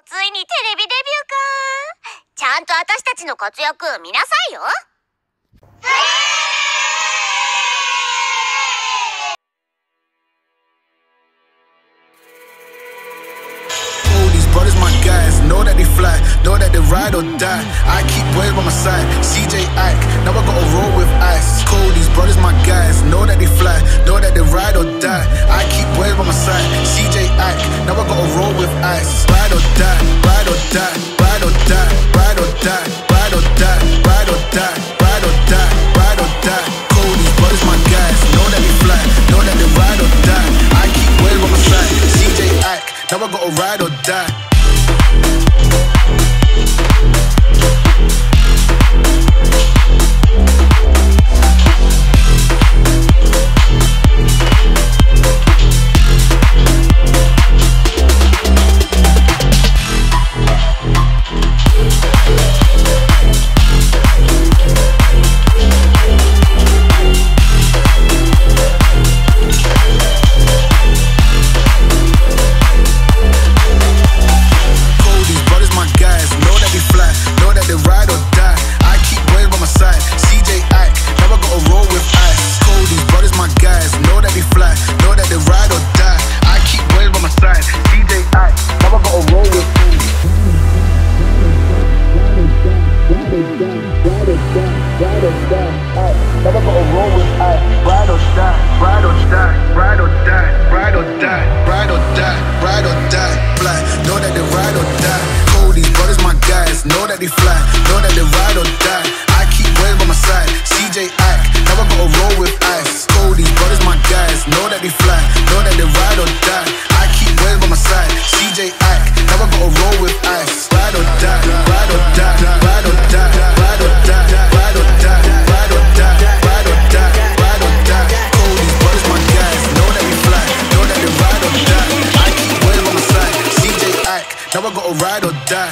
ついにテレビデビューか。ちゃんと私たちの活躍見なさいよ。 Brothers, my guys, know that they fly, know that they ride or die. I keep boys by my side, CJ Ike, now I gotta roll with ice. Cold, these brothers, my guys, know that they fly, know that they ride or die. I keep boys by my side, CJ Ike, now I gotta roll with ice. Ride or die, ride or die, ride or die, ride or die, ride or die, ride or die, ride or die, ride or die. Cold, these brothers, my guys, know that they fly, know that they ride or die. I keep boys by my side, CJ Ike, now I gotta ride or die. Now I gotta ride or die.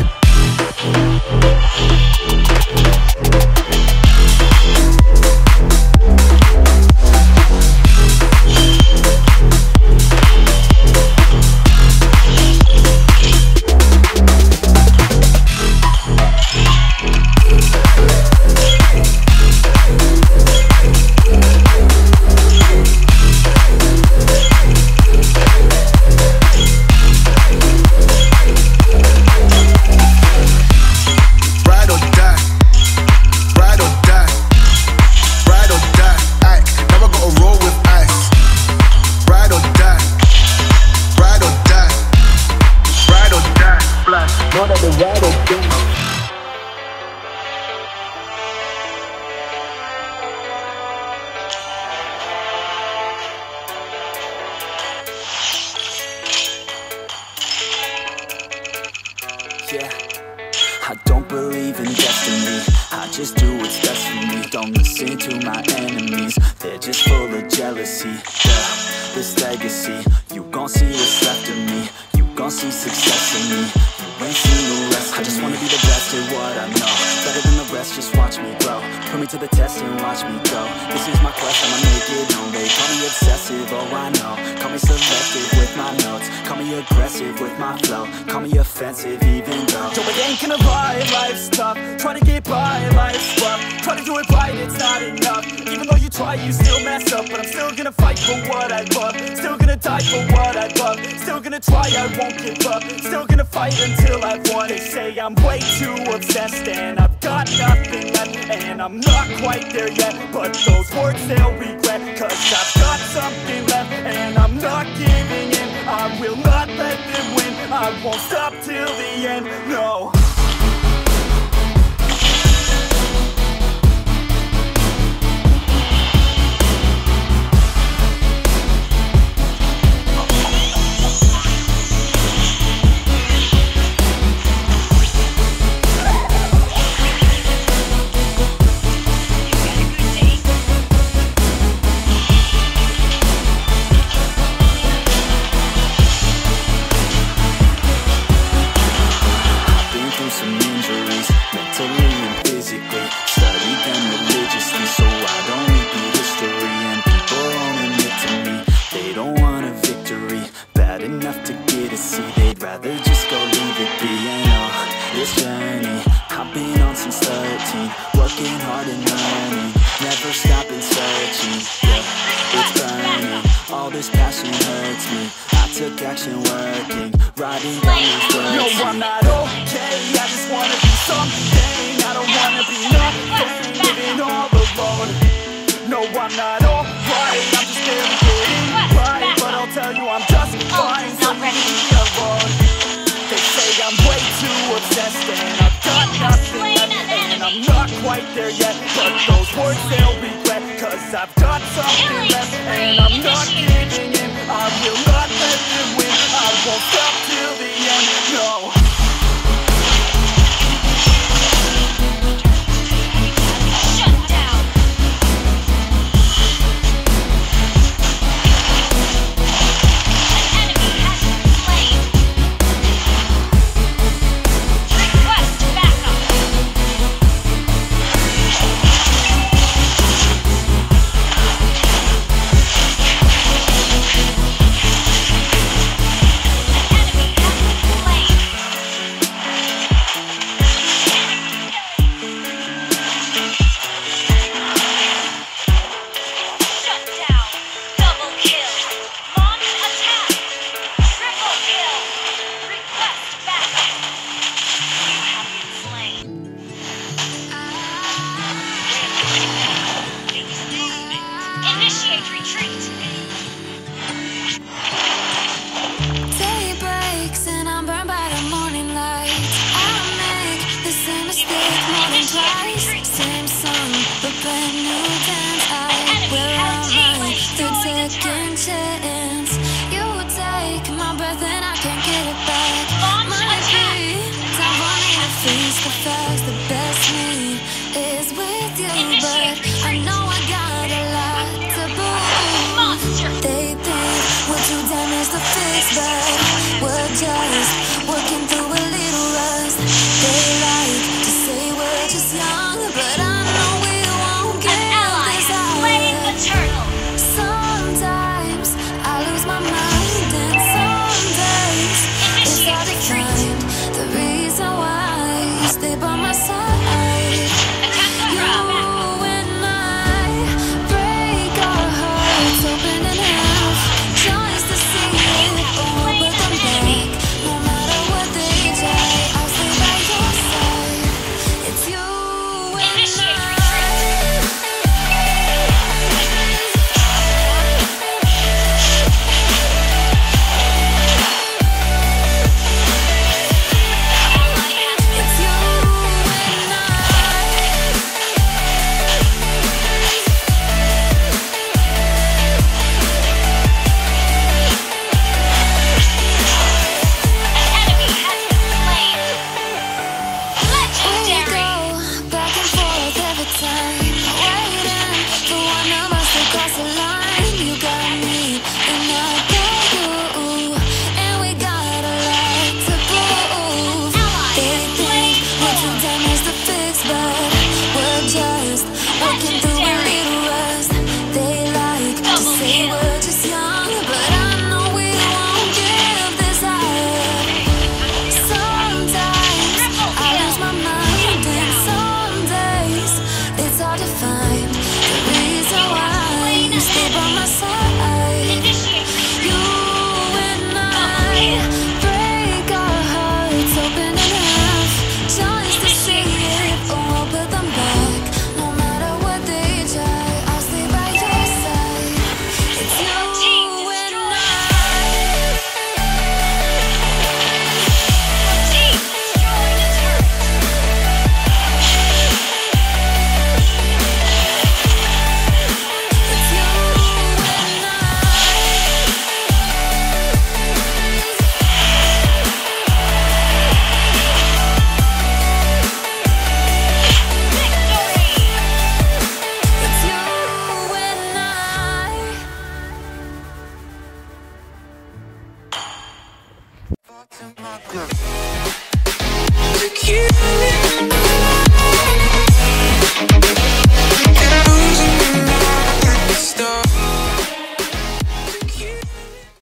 Yeah, I don't believe in destiny, I just do what's best for me. Don't listen to my enemies, they're just full of jealousy. Yeah, this legacy, you gon' see what's left of me. You gon' see success in me, you ain't seen the rest of me. I just wanna be the best at what I know, better than the rest, just watch me grow. Put me to the test and watch me go. This is my quest, I'ma make it known. They call me obsessive, oh I know. Call me selective with my notes, call me aggressive with my flow, call me offensive even though so it ain't gonna lie, life's tough. Try to get by, life's rough. Try to do it right, it's not enough. Even though you try, you still mess up. But I'm still gonna fight for what I love, still gonna die for what I love, still gonna try, I won't give up, still gonna fight until I've won. They say I'm way too obsessed and I've got nothing left, and I'm not quite there yet, but those words they'll regret, cause I've got something left and I'm not giving in. I will not let them win, I won't stop till the end, no. action working, riding down these words. No, I'm not okay, I just wanna be something. I don't wanna be nothing, living all alone. No, I'm not alright, I'm just barely getting right. But I'll tell you I'm just fine, so leave me alone. They say I'm way too obsessed and I've got nothing left, and I'm not quite there yet. But those words they'll regret, cause I've got something left and I'm not giving in. I will not let them win, I won't stop till the end, no. Initiate retreat. Day breaks and I'm burned by the morning light. I make the same mistake more than twice. Same song, but brand new dance. I will run the second chance. You take my breath and I can't get it back. Might be time for me to face the facts.